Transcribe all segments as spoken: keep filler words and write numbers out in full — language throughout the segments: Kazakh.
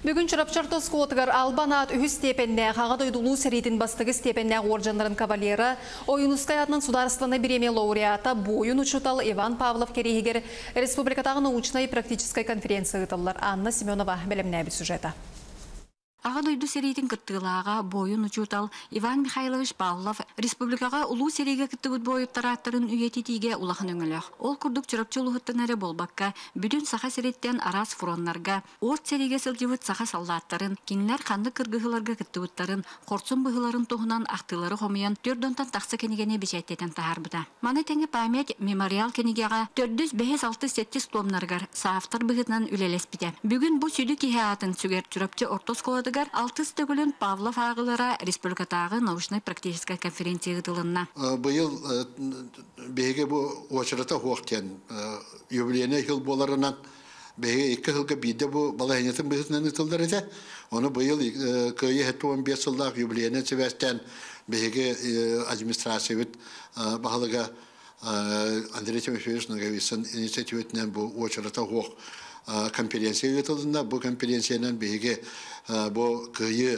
Бүгін Чырапчартос қуытығыр Албанат үхі степенне, қаға дойдулу сәретін бастығы степенне оржандарын кавалері, ойынускай атының сударстваны биреме лауреата бойын учутал Иван Павлов керегер республикатағы научной и практической конференция ұтылар. Анна Семенова білімнәбі сюжета. Ага дойду серийтин кыттыылаага бойун учутал Иван Михайлович Павлов республикага улуу сериге кыттыбыт бойыптараттарын үйетитиге улахан өңөлөх. Ол курдук чырапчылуһуттан эре болбакка бүтүн саха сериттен арас фуроннарга, орт сериге сылжыбыт саха саллааттарын, кинилер канды кыргыһыларга кыттыбыттарын, корцун быһыларын туһунан ахтылары хомуян төрдөнтан такса кенигене бишеттетен тахарбыта. Маны теңе память мемориал кенигега төрдүс бес алты сеттис томнаргар саафтар быһытынан үлелеспите. Бүгүн бу сүдү киһаатын сүгер чырапчы ортос Алтыс төгілін Павлов ағылара республикатағы научно-практическая конференция ғытылынна. Бұйыл бейге бұ очырата хоқтен юбилейне хил боларынан бейге екі хилға бейді бұ балайынетін бұғытынан ұтылдар еді. Оны бұйыл көйі хетті он бес жылдақ юбилейне себестен бейге администрация бағылыға Андрей Тимофеевич Наговисын инициативетінен бұ очырата хоқ конференция ғытылында. Бұ конференцияның бейге bu kıyı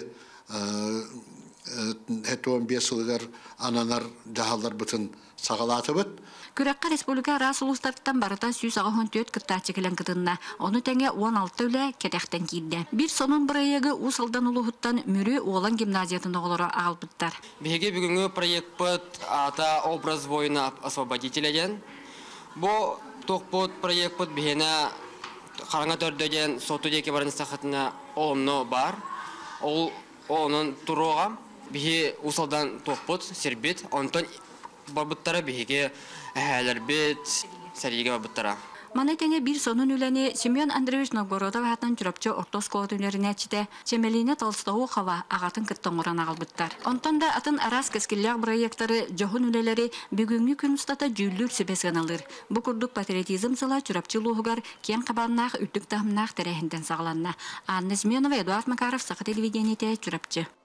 hep on beş yıllar ananar dahalar bütün sağalatı bit. Kürekka Respublika Rasulullah barata yüz on dört kırta çekilen kıtınna. Onu tenge on altı öyle kedekten giydi. Bir sonun burayıgı usaldan uluhuttan mürü oğlan gimnaziyatında olara ağılbıttar. Bege bugünkü proyekt ata obraz voyuna освободителен. Bu tokpot proyekt bihena Karanga tördögen sotu deki barın sakatına olumlu bar. Ol onun turuğa bihi usaldan tokput serbit. Ondan babıttara bihi haler bit serige babıttara. Mane tenge bir sonun üleni Semyon Andreevich Novgorodov hatan çırapçı ortos koğutünlerine çite Çemeline Tolstoğu hava ağatın kıttığıran ağılbıttar. Ondan da atın aras keskiller proyektleri johun üleleri bugünkü künüstata cüllür sebesgen alır. Bu kurduk patriotizm sıla çırapçı luğugar ken kabarnağ ütlük tahımnağ terehinden sağlanna. Anne Semyonova Eduard Makarov Sakı televideniyete çırapçı.